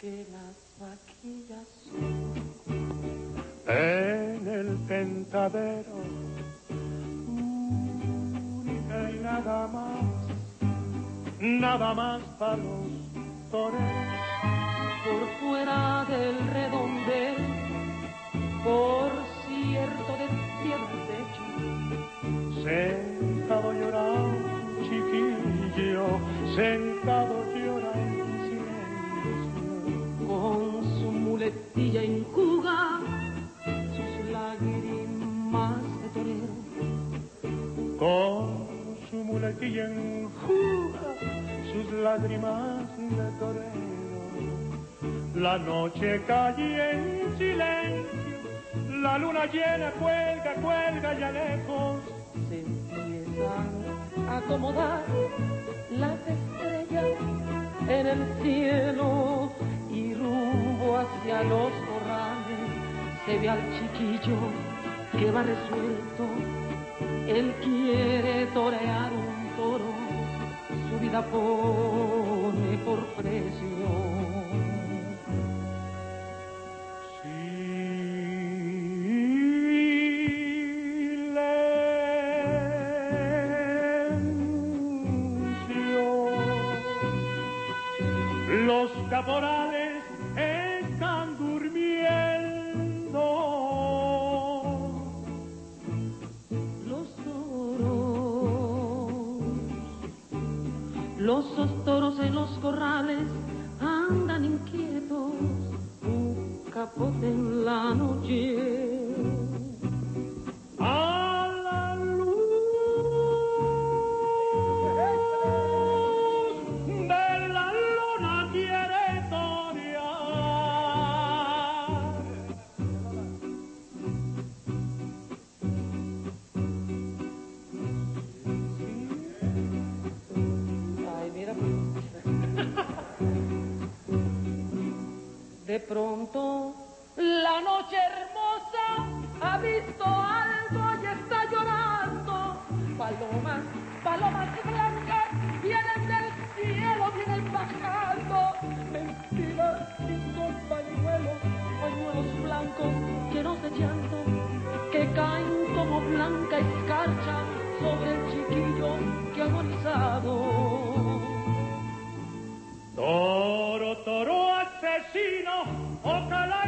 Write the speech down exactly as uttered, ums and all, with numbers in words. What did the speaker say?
que las vaquillas son en el tentadero, única y nada más, nada más para los toreros. Por fuera del redondel, por cierto de tierra de hecho, sentado llorando un chiquillo, sentado llora en silencio, con su muletilla enjuga sus lágrimas de torero, con su muletilla enjuga sus lágrimas de torero. La noche cae en silencio, la luna llena cuelga, cuelga ya lejos. Se empiezan a acomodar las estrellas en el cielo y rumbo hacia los corrales se ve al chiquillo que va resuelto. Él quiere torear un toro, su vida pone por precio. Los caporales están durmiendo. Los toros, los toros en los corrales andan inquietos, un capote en la noche. A la luz de la luna quiere torear. Ay, mira. De pronto, la noche hermosa ha visto algo y está llorando. Palomas, palomas blancas vienen del cielo, vienen bajando. Mentiras sin pañuelos, pañuelos blancos llenos de llanto, que caen como blanca escarcha sobre el chiquillo que ha agonizado. Toro, toro asesino, ojalá